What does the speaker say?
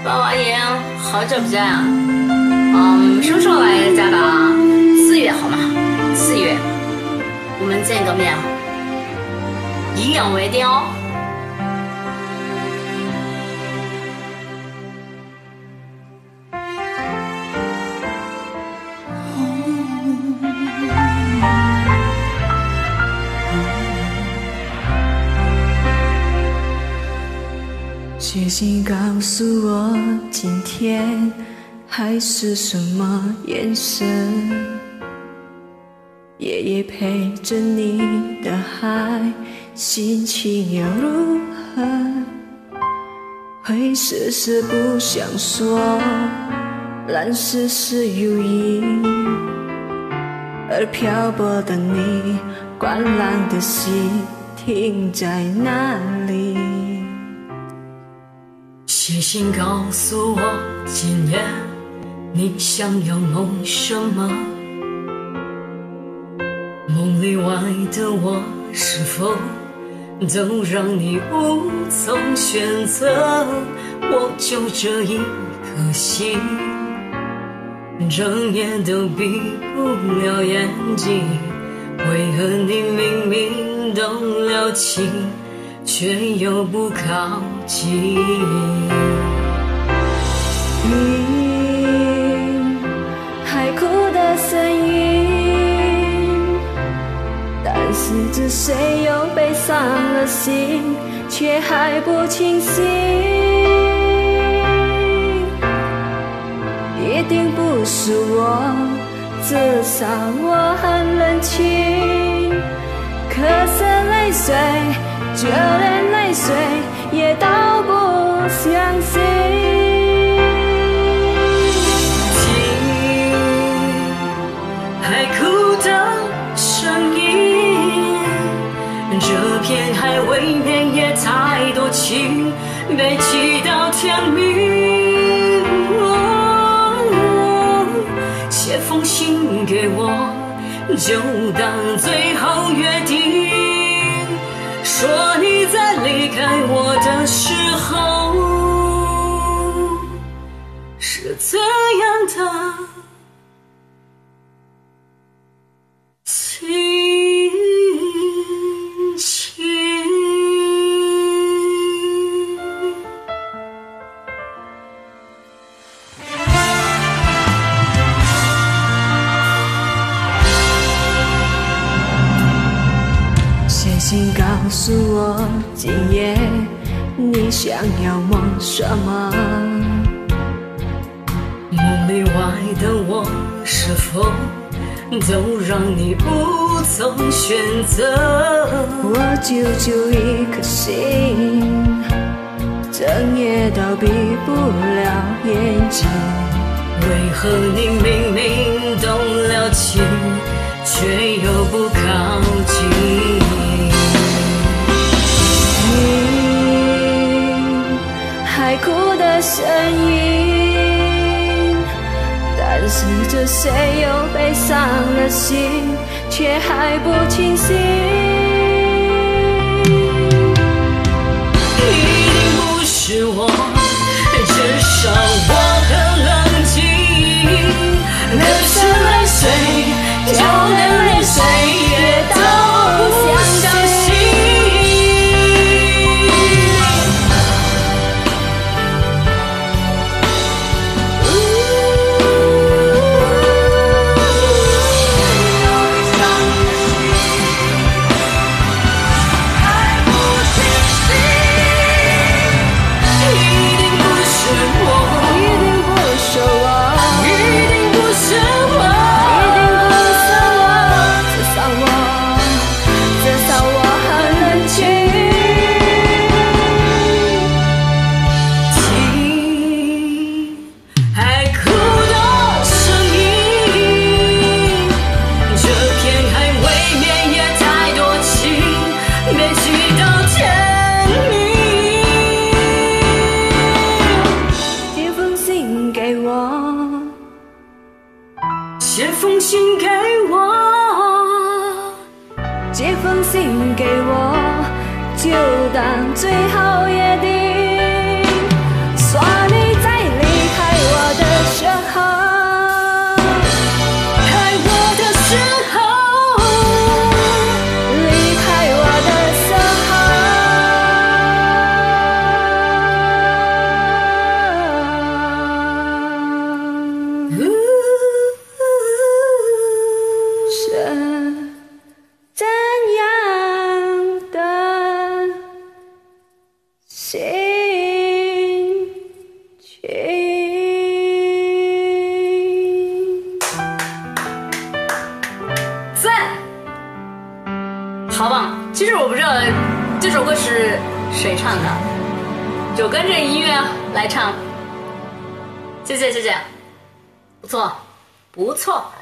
爸爸爷好久不见啊！什么时候来加班啊？4月好吗？4月，我们见个面，以养为定哦。 写信告诉我今天海是什么颜色，夜夜陪着你的海，心情又如何？灰色是不想说，蓝色是忧郁，而漂泊的你，观浪的心停在哪里？ 写信告诉我今夜你想要梦什么，梦里外的我是否都让你无从选择？我就这一颗心，整夜都闭不了眼睛，为何你明明动了情，却又不靠近？ 海哭的声音，但是这谁又悲伤了心，却还不清醒。一定不是我，至少我很冷清。可是泪水，就连泪水也都不相信。 海哭的声音，这片海未免也太多情，被记到天明。写封信给我，就当最后约定，说你在离开我的时候是怎样的心情。 写信告诉我今夜你想要梦什么， 梦里外的我是否都让你无从选择？ 我就一颗心，整夜都闭不了眼睛， 为何你明明动了情，却又不靠近？ 海哭的声音，但是这谁又悲伤了心，却还不清醒。 一定不是我，至少我很冷静。可是泪水，就连泪水也都不相信。写封信给我， 写封信给我，就当最后约定，说你在好棒！其实我不知道这首歌是谁唱的，就跟着音乐来唱。谢谢，不错，不错。